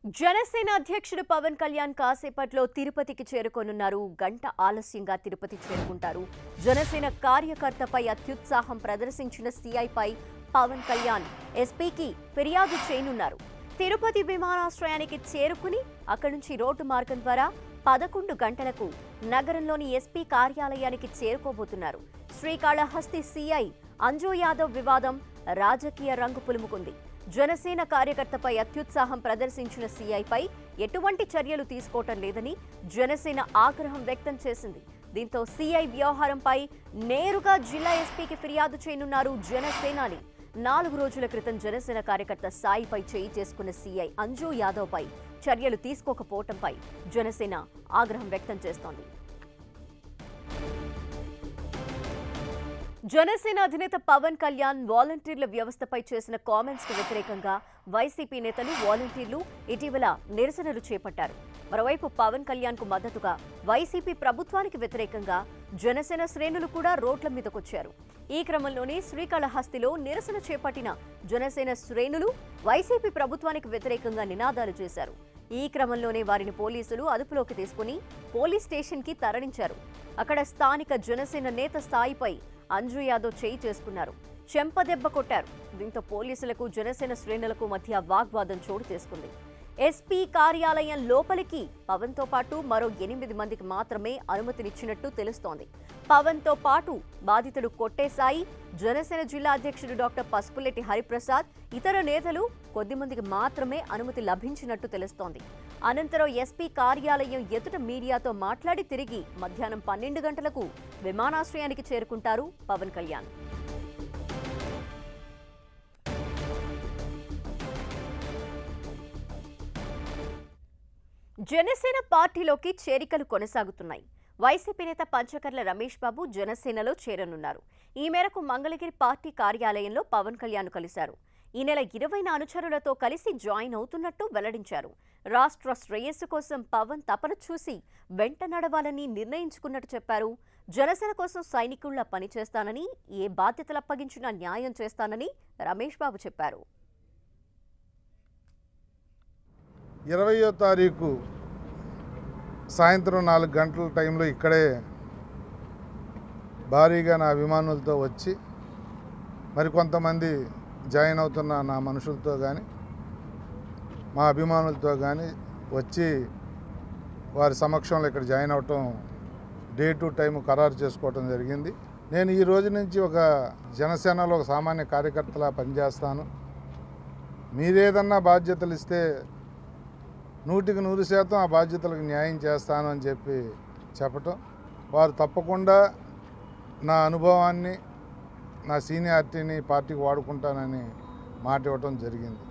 జనసేన అధ్యక్షుడు పవన్ కళ్యాణ్ కాసేపట్లో తిరుపతికి చేరుకోనున్నారు. గంట ఆలస్యంగా తిరుపతి చేరుకుంటారు. జనసేన కార్యకర్తపై అత్యుత్సాహం ప్రదర్శించిన సీఐపై పవన్ కళ్యాణ్ ఎస్పీకి ఫిర్యాదు చేయనున్నారు. తిరుపతి విమానాశ్రయానికి చేరుకుని అక్కడి నుంచి రోడ్డు మార్గం ద్వారా 11 గంటలకు నగరంలోని ఎస్పీ కార్యాలయానికి చేరుకోబోతున్నారు. శ్రీకాళహస్తి సీఐ అంజు యాదవ్ వివాదం రాజకీయ రంగు పులుముకుంది. జనసేన కార్యకర్తపై అత్యుత్సాహం ప్రదర్శించిన సీఐపై ఎటువంటి చర్యలు తీసుకోవటం లేదని జనసేన ఆగ్రహం వ్యక్తం చేసింది. దీంతో సీఐ వ్యవహారంపై నేరుగా జిల్లా ఎస్పీకి ఫిర్యాదు చేయనున్నారు జనసేనాని. 4 రోజుల క్రితం జనసేన కార్యకర్త సాయిపై చేయి చేసుకున్న సీఐ అంజు యాదవ్ పై చర్యలు తీసుకోకపోవటంపై జనసేన ఆగ్రహం వ్యక్తం చేస్తోంది. జనసేన అధినేత పవన్ కళ్యాణ్ వాలంటీర్ల వ్యవస్థపై చేసిన కామెంట్స్ కు వ్యతిరేకంగా వైసీపీ నేతలు, వాలంటీర్లు ఇటీవల నిరసనలు చేపట్టారు. మరోవైపు పవన్ కళ్యాణ్ కు మద్దతుగా వైసీపీ ప్రభుత్వానికి వ్యతిరేకంగా జనసేన శ్రేణులు కూడా రోడ్ల మీదకొచ్చారు. ఈ క్రమంలోనే శ్రీకాళహస్తిలో నిరసన చేపట్టిన జనసేన శ్రేణులు వైసీపీ ప్రభుత్వానికి వ్యతిరేకంగా నినాదాలు చేశారు. ఈ క్రమంలోనే వారిని పోలీసులు అదుపులోకి తీసుకుని పోలీస్ స్టేషన్ కి తరలించారు. అక్కడ స్థానిక జనసేన నేత స్థాయిపై అంజు యాదవ్ చేయి చేసుకున్నారు. చెంపదెబ్బ కొట్టారు. దీంతో పోలీసులకు జనసేన శ్రేణులకు మధ్య వాగ్వాదం చోటు చేసుకుంది. ఎస్పీ కార్యాలయం లోపలికి పవన్ తో పాటు మరో 8 మందికి మాత్రమే అనుమతినిచ్చినట్టు తెలుస్తోంది. పవన్ తో పాటు బాధితుడు కొట్టేశాయి జనసేన జిల్లా అధ్యక్షుడు డాక్టర్ పసుపులెట్టి హరిప్రసాద్, ఇతర నేతలు కొద్దిమందికి మాత్రమే అనుమతి లభించినట్టు తెలుస్తోంది. అనంతరం ఎస్పీ కార్యాలయం ఎదుట మీడియాతో మాట్లాడి తిరిగి మధ్యాహ్నం 12 గంటలకు విమానాశ్రయానికి చేరుకుంటారు పవన్ కళ్యాణ్. జనసేన పార్టీలోకి చేరికలు కొనసాగుతున్నాయి. వైసీపీ నేత పంచకర్ల రమేష్ బాబు జనసేనలో చేరనున్నారు. ఈ మేరకు మంగళగిరి పార్టీ కార్యాలయంలో పవన్ కళ్యాణ్ కలిశారు. ఈ నెల 20న అనుచరులతో కలిసి జాయిన్ అవుతున్నట్టు వెల్లడించారు. రాష్ట్ర శ్రేయస్సు కోసం పవన్ తపన చూసి వెంట నడవాలని నిర్ణయించుకున్నట్టు చెప్పారు. జనసేన కోసం సైనికుల్లా పనిచేస్తానని, ఏ బాధ్యతలు అప్పగించినా న్యాయం చేస్తానని రమేష్ బాబు చెప్పారు. 20వ తారీఖు సాయంత్రం 4 గంటల టైంలో ఇక్కడే భారీగా నా అభిమానులతో వచ్చి మరికొంతమంది జాయిన్ అవుతున్న నా మనుషులతో కానీ మా అభిమానులతో కానీ వచ్చి వారి సమక్షంలో ఇక్కడ జాయిన్ అవటం డేటు టైము ఖరారు చేసుకోవటం జరిగింది. నేను ఈ రోజు నుంచి ఒక జనసేనలో ఒక సామాన్య కార్యకర్తలా పనిచేస్తాను. మీరేదన్నా బాధ్యతలు ఇస్తే 100% ఆ బాధ్యతలకు న్యాయం చేస్తాను అని చెప్పటం, వారు తప్పకుండా నా అనుభవాన్ని, నా సీనియారిటీని పార్టీకి వాడుకుంటానని మాట ఇవ్వటం జరిగింది.